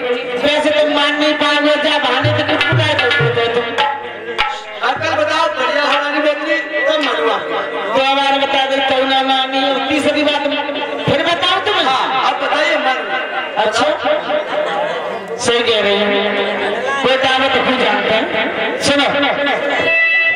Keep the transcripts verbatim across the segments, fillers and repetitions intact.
वैसे तुम मान नहीं पाओगे, जब आने तो कुछ बुलाए तो तुम अकल बताओ बढ़िया हो रानी बेटी तब मनुआ तो हमारे बता दे तो ना मानी तीसरी बात फिर बताओ तुम। हाँ अब बताइए मन। अच्छा सही कह रही है, कोई दावा तो खुद जानता है। सुनो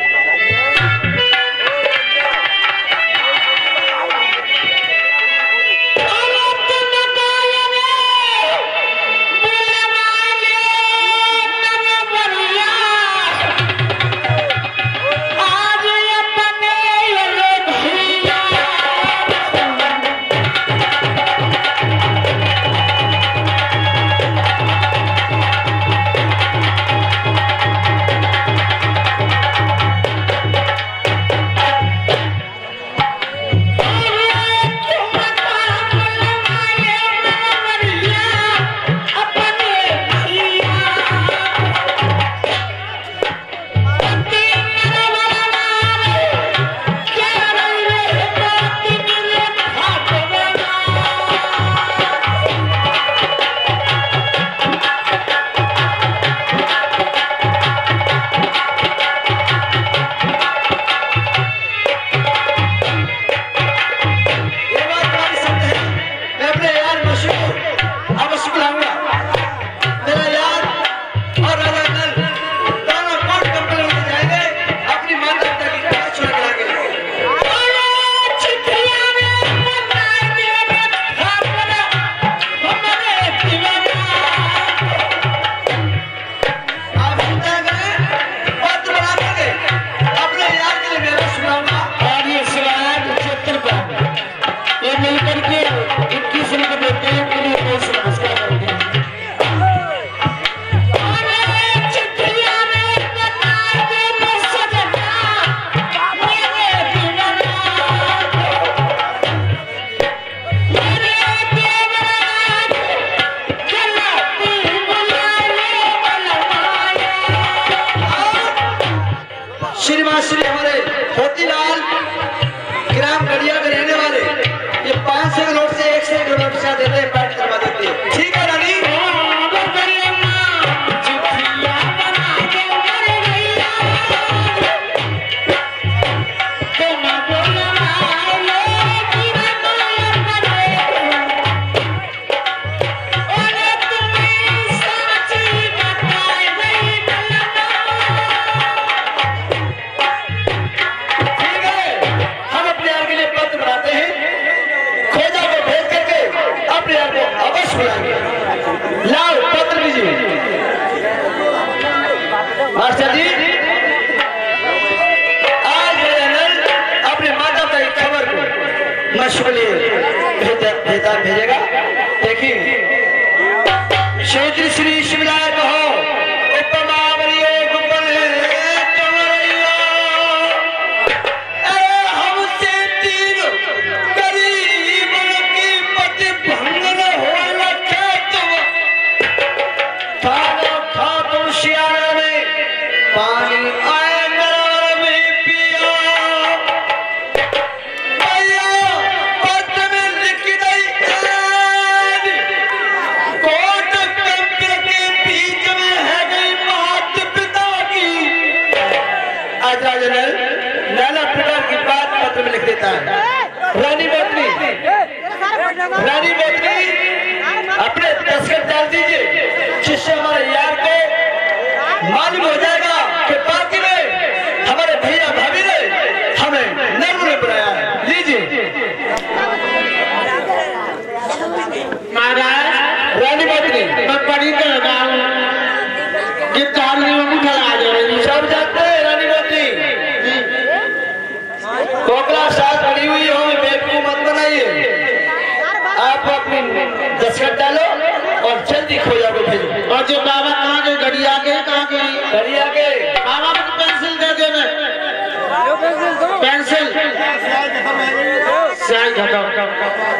श्री हमारे मोतीलाल ग्राम गड़िया के रहने वाले ये पांच सौ नोट से एक सौ नोट से देते हैं, पैट करवा देते हैं। ठीक है रानी मास्टर जी आज अपने माता पिता की खबर को मशगूली भेजा भेजेगा। देखिए क्षेत्र श्री शिवराय कहो नाना प्रकार की बात पत्र में लिख देता है। रानी बेटी रानी बेटी अपने दस्तखत डाल दीजिए, जिससे हमारे यार को मालूम हो जाएगा कि पार्टी में हमारे भैया भाभी ने हमें नर्म ने बुलाया है। लीजिए महाराज। रानी बेटी मैं पढ़ी कर रहा हूँ कि ताली में मुझे आ जाएगी, सब जानते हैं। रानी बेटी कोकला साथ पड़ी हुई हो, बेवकूफ मत बनाइए। आप अपनी दस्तखत डालो और जल्दी खो जाओ भेजो। और जो बाबा कहाँ गए, गड़िया के कहाँ गए? गड़िया के बाबा को पेंसिल दे दे मैं पेंसिल स्याही घटाओ।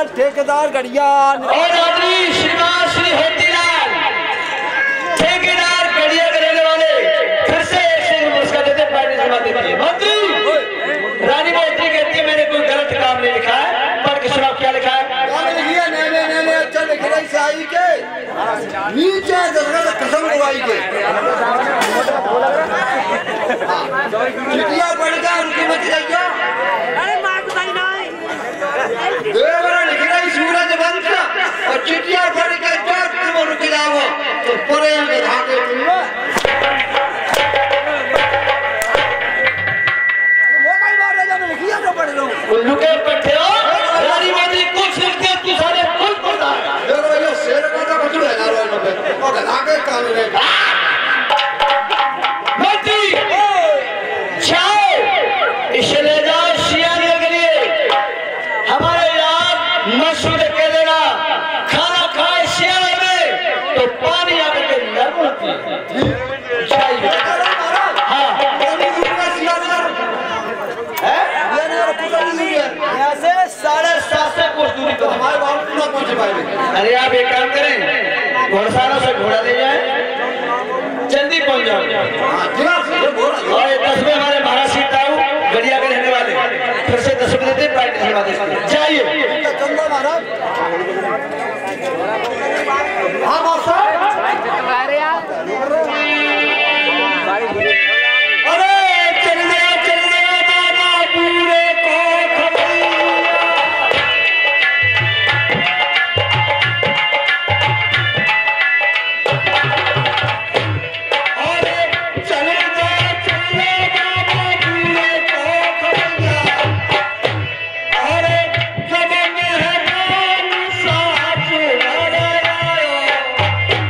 ठेकेदार गड़िया और आदमी श्रीमान श्री होतीलाल ठेकेदार गड़िया के रहने वाले फिर से एक से नमस्कार देते पार्टी सभा देती है। मंत्री रानी मैत्री कहती है मैंने कोई गलत काम नहीं लिखा है, पढ़ के सुनाओ क्या लिखा है। नैने नैने अच्छा लिख रही साई के नीचे दरगाह कसम गवाई के चिट्ठियां पढ़ के उनकी मत जाइयो। अरे मार तो नहीं नहीं देवरा लिख रही सूरज वंश और चिट्ठियां पढ़ के जो तुम उनकी लाओ तो परे के धागे तुमने मोबाइल मार राजा में लिखिया तो पढ़ लो उल्लू के पट्टे हो रानी मैत्री कुछ लिखते तू सारे कुछ पढ़ता है। देखो ये शेर का तो कुछ है ना रोनो पे और धागे काम रे मंत्री जाओ इसे ले जाओ सियाने के लिए हमारे यार मशहूर के देना खाना खाए सियाने में तो पानी आकर के नरम होती है। चाहिए हाँ ऐसे साढ़े सात सौ कोस दूरी पर हमारे वहाँ पूरा पहुँच पाएंगे। अरे आप एक काम करें घोड़सालों से घोड़ा ले जाए जल्दी पहुंच जाओ और दस में हमारे महाराज सीताऊ गड़िया के रहने वाले फिर से दस में देते पार्टी सेवा देते जाइए। चंदा महाराज हाँ बादशाह अरे चल गया चल गया दादा पूरे को खबरिया अरे चल गया चल गया दादा पूरे को खबरिया अरे जब में है नाम साथ अरे आयो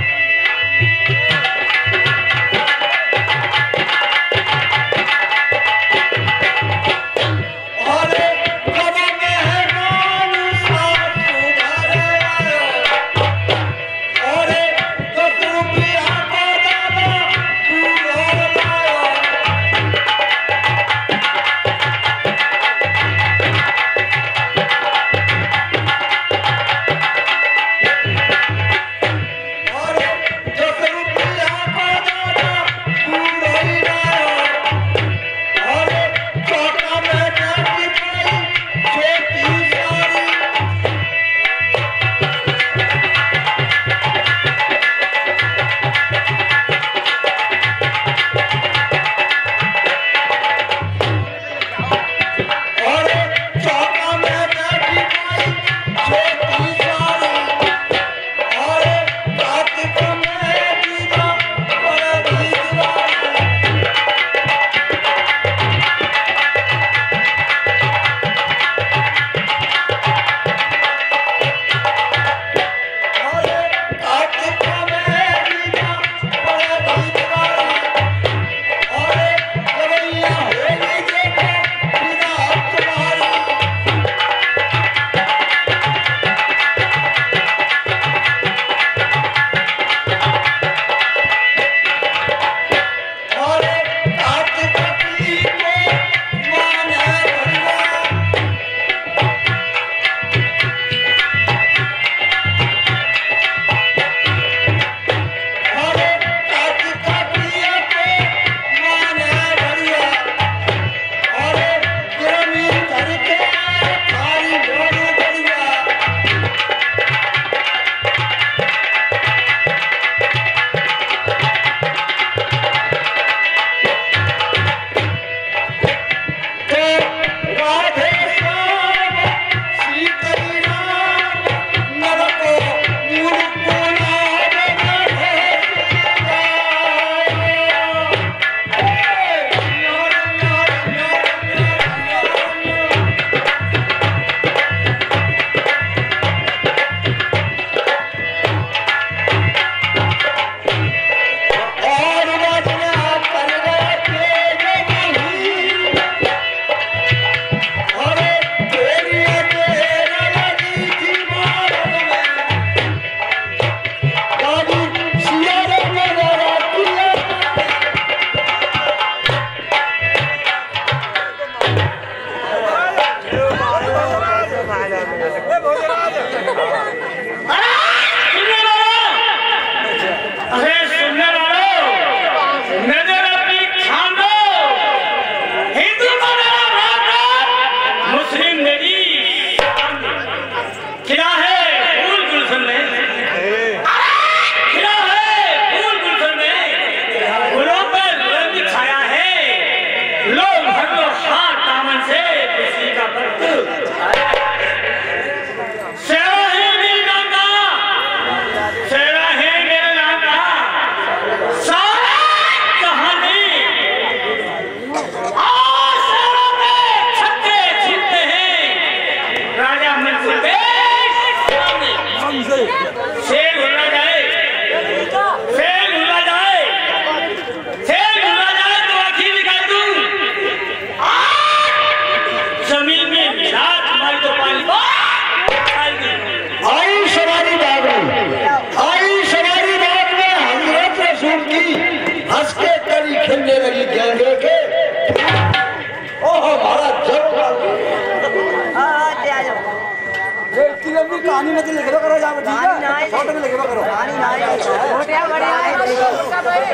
कहानी में लिख लो करो जाओ ठीक है फोटो में लिख लो करो कहानी नहीं छोटे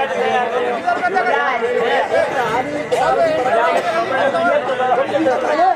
बड़े आए